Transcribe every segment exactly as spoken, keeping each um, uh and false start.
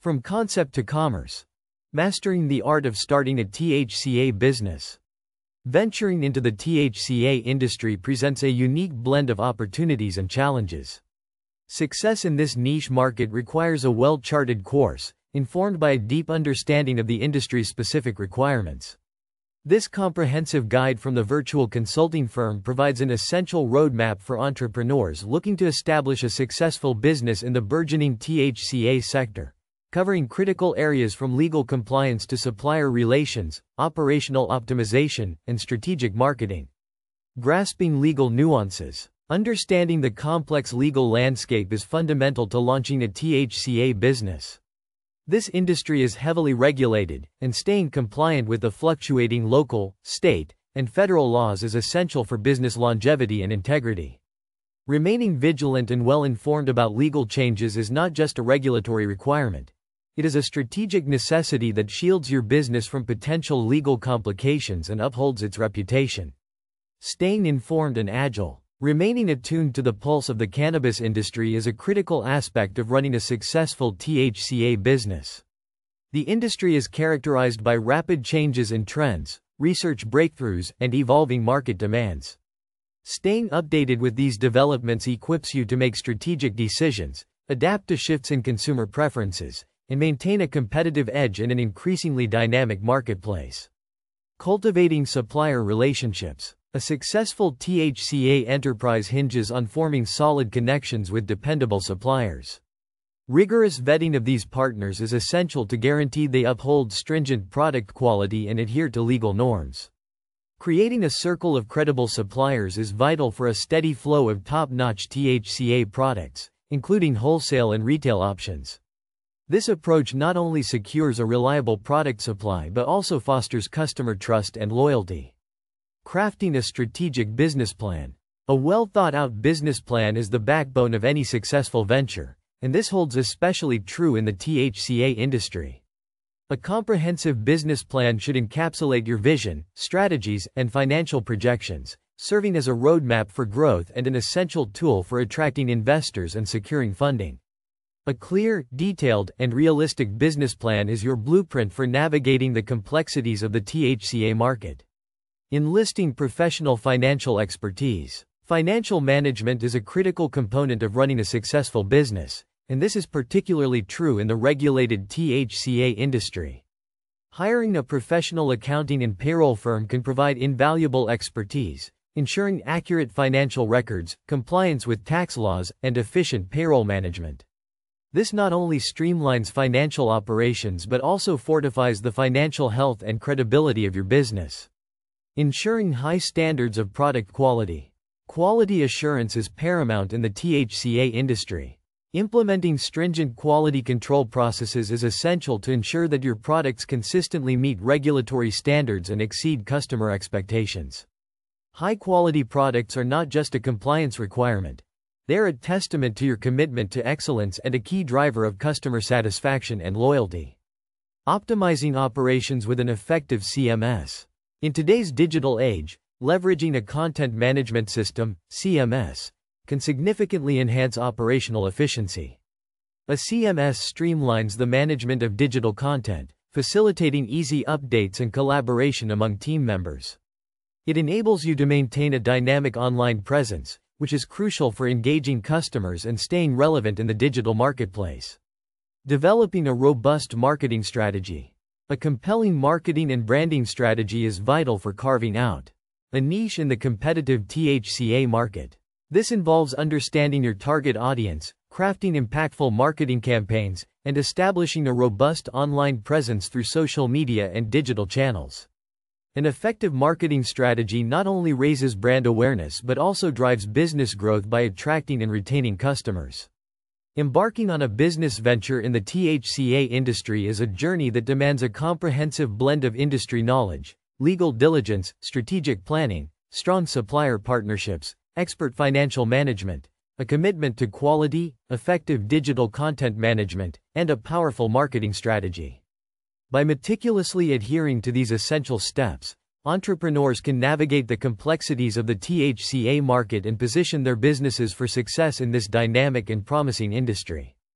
From concept to commerce. Mastering the art of starting a T H C A business. Venturing into the T H C A industry presents a unique blend of opportunities and challenges. Success in this niche market requires a well-charted course, informed by a deep understanding of the industry's specific requirements. This comprehensive guide from the virtual consulting firm provides an essential roadmap for entrepreneurs looking to establish a successful business in the burgeoning T H C A sector, covering critical areas from legal compliance to supplier relations, operational optimization, and strategic marketing. Grasping legal nuances. Understanding the complex legal landscape is fundamental to launching a T H C A business. This industry is heavily regulated, and staying compliant with the fluctuating local, state, and federal laws is essential for business longevity and integrity. Remaining vigilant and well-informed about legal changes is not just a regulatory requirement. It is a strategic necessity that shields your business from potential legal complications and upholds its reputation. Staying informed and agile. Remaining attuned to the pulse of the cannabis industry is a critical aspect of running a successful T H C A business. The industry is characterized by rapid changes in trends, research breakthroughs, and evolving market demands. Staying updated with these developments equips you to make strategic decisions, adapt to shifts in consumer preferences, and maintain a competitive edge in an increasingly dynamic marketplace. Cultivating supplier relationships. A successful T H C A enterprise hinges on forming solid connections with dependable suppliers. Rigorous vetting of these partners is essential to guarantee they uphold stringent product quality and adhere to legal norms. Creating a circle of credible suppliers is vital for a steady flow of top-notch T H C A products, including wholesale and retail options. This approach not only secures a reliable product supply but also fosters customer trust and loyalty. Crafting a strategic business plan. A well-thought-out business plan is the backbone of any successful venture, and this holds especially true in the T H C A industry. A comprehensive business plan should encapsulate your vision, strategies, and financial projections, serving as a roadmap for growth and an essential tool for attracting investors and securing funding. A clear, detailed, and realistic business plan is your blueprint for navigating the complexities of the T H C A market. Enlisting professional financial expertise. Financial management is a critical component of running a successful business, and this is particularly true in the regulated T H C A industry. Hiring a professional accounting and payroll firm can provide invaluable expertise, ensuring accurate financial records, compliance with tax laws, and efficient payroll management. This not only streamlines financial operations but also fortifies the financial health and credibility of your business. Ensuring high standards of product quality. Quality assurance is paramount in the T H C A industry. Implementing stringent quality control processes is essential to ensure that your products consistently meet regulatory standards and exceed customer expectations. High-quality products are not just a compliance requirement. They are a testament to your commitment to excellence and a key driver of customer satisfaction and loyalty. Optimizing operations with an effective C M S. In today's digital age, leveraging a content management system, C M S, can significantly enhance operational efficiency. A C M S streamlines the management of digital content, facilitating easy updates and collaboration among team members. It enables you to maintain a dynamic online presence, which is crucial for engaging customers and staying relevant in the digital marketplace. Developing a robust marketing strategy. A compelling marketing and branding strategy is vital for carving out a niche in the competitive T H C A market. This involves understanding your target audience, crafting impactful marketing campaigns, and establishing a robust online presence through social media and digital channels. An effective marketing strategy not only raises brand awareness but also drives business growth by attracting and retaining customers. Embarking on a business venture in the T H C A industry is a journey that demands a comprehensive blend of industry knowledge, legal diligence, strategic planning, strong supplier partnerships, expert financial management, a commitment to quality, effective digital content management, and a powerful marketing strategy. By meticulously adhering to these essential steps, entrepreneurs can navigate the complexities of the T H C A market and position their businesses for success in this dynamic and promising industry.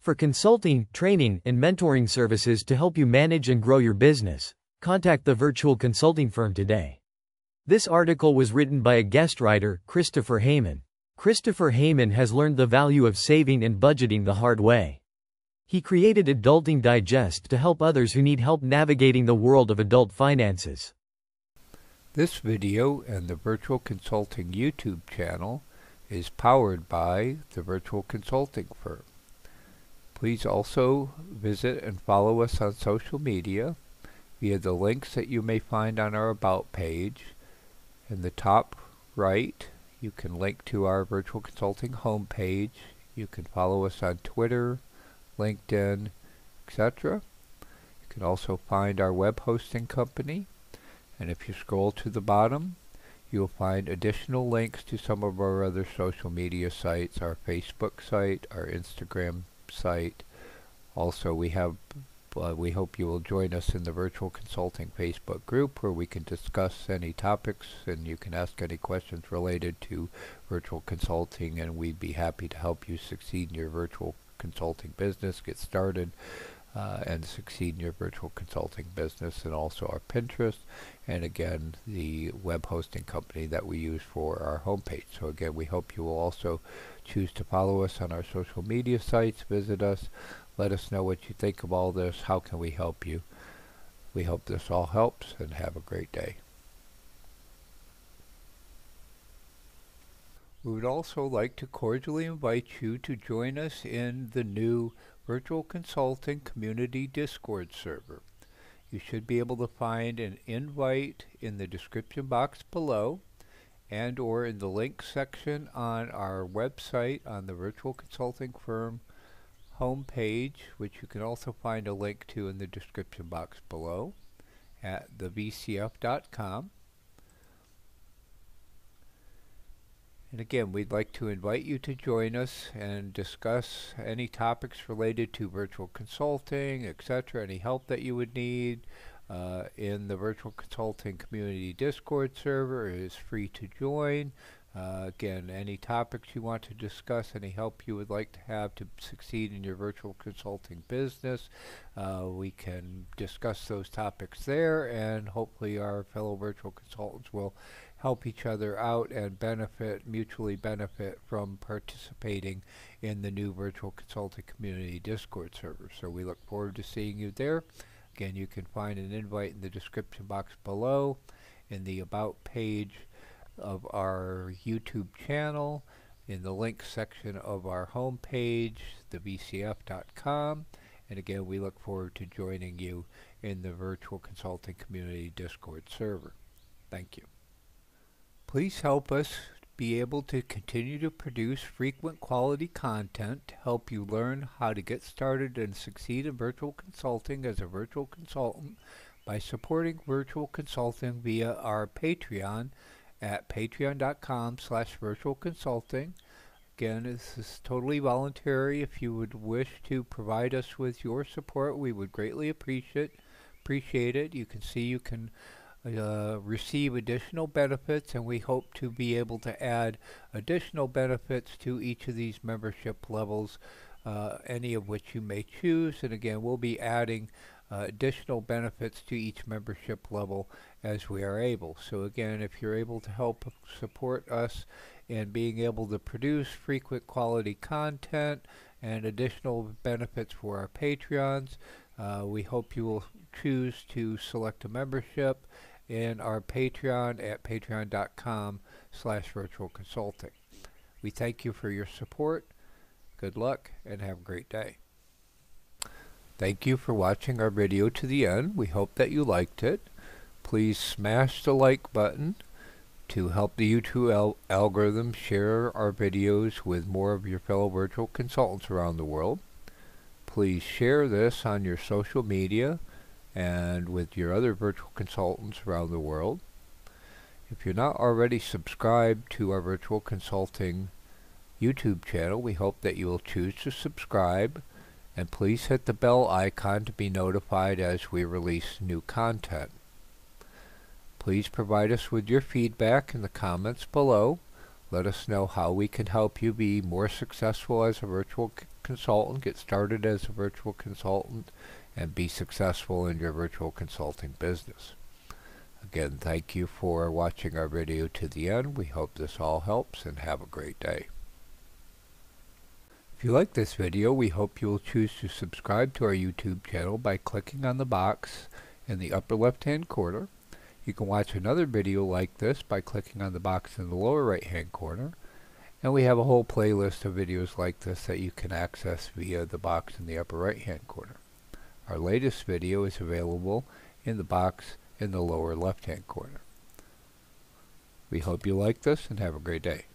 For consulting, training, and mentoring services to help you manage and grow your business, contact the virtual consulting firm today. This article was written by a guest writer, Christopher Heyman. Christopher Heyman has learned the value of saving and budgeting the hard way. He created Adulting Digest to help others who need help navigating the world of adult finances. This video and the Virtual Consulting YouTube channel is powered by the Virtual Consulting Firm. Please also visit and follow us on social media via the links that you may find on our About page. In the top right, you can link to our Virtual Consulting homepage. You can follow us on Twitter, LinkedIn, et cetera. You can also find our web hosting company. And if you scroll to the bottom, you'll find additional links to some of our other social media sites, our Facebook site, our Instagram site. Also, we have, uh, we hope you will join us in the Virtual Consulting Facebook group where we can discuss any topics and you can ask any questions related to virtual consulting, and we'd be happy to help you succeed in your virtual consulting business, get started, Uh, and succeed in your virtual consulting business, and also our Pinterest, and again the web hosting company that we use for our homepage. So again, we hope you will also choose to follow us on our social media sites, visit us, let us know what you think of all this, how can we help you. We hope this all helps, and have a great day. We would also like to cordially invite you to join us in the new Virtual Consulting Community Discord server. You should be able to find an invite in the description box below and or in the link section on our website on the Virtual Consulting Firm homepage, which you can also find a link to in the description box below at the v c f dot com. And again, we'd like to invite you to join us and discuss any topics related to virtual consulting, et cetera. Any help that you would need uh, in the Virtual Consulting Community Discord server is free to join. Uh, again, any topics you want to discuss, any help you would like to have to succeed in your virtual consulting business, uh, we can discuss those topics there, and hopefully our fellow virtual consultants will help each other out and benefit, mutually benefit from participating in the new Virtual Consulting Community Discord server. So we look forward to seeing you there. Again, you can find an invite in the description box below, in the About page of our YouTube channel, in the links section of our home page, the v c f dot com. And again, we look forward to joining you in the Virtual Consulting Community Discord server. Thank you. Please help us be able to continue to produce frequent quality content to help you learn how to get started and succeed in virtual consulting as a virtual consultant by supporting virtual consulting via our Patreon at patreon dot com slash virtual consulting. Again, this is totally voluntary. If you would wish to provide us with your support, we would greatly appreciate appreciate it. You can see you can uh, receive additional benefits, and we hope to be able to add additional benefits to each of these membership levels, uh, any of which you may choose. And again, we'll be adding Uh, additional benefits to each membership level as we are able. So again, if you're able to help support us in being able to produce frequent quality content and additional benefits for our Patreons, uh, we hope you will choose to select a membership in our Patreon at patreon dot com slash virtual consulting. We thank you for your support. Good luck and have a great day. Thank you for watching our video to the end. We hope that you liked it. Please smash the like button to help the YouTube al algorithm share our videos with more of your fellow virtual consultants around the world. Please share this on your social media and with your other virtual consultants around the world. If you're not already subscribed to our Virtual Consulting YouTube channel, we hope that you will choose to subscribe. And please hit the bell icon to be notified as we release new content. Please provide us with your feedback in the comments below. Let us know how we can help you be more successful as a virtual consultant, get started as a virtual consultant, and be successful in your virtual consulting business. Again, thank you for watching our video to the end. We hope this all helps, and have a great day. If you like this video, we hope you will choose to subscribe to our YouTube channel by clicking on the box in the upper left-hand corner. You can watch another video like this by clicking on the box in the lower right-hand corner. And we have a whole playlist of videos like this that you can access via the box in the upper right-hand corner. Our latest video is available in the box in the lower left-hand corner. We hope you like this and have a great day.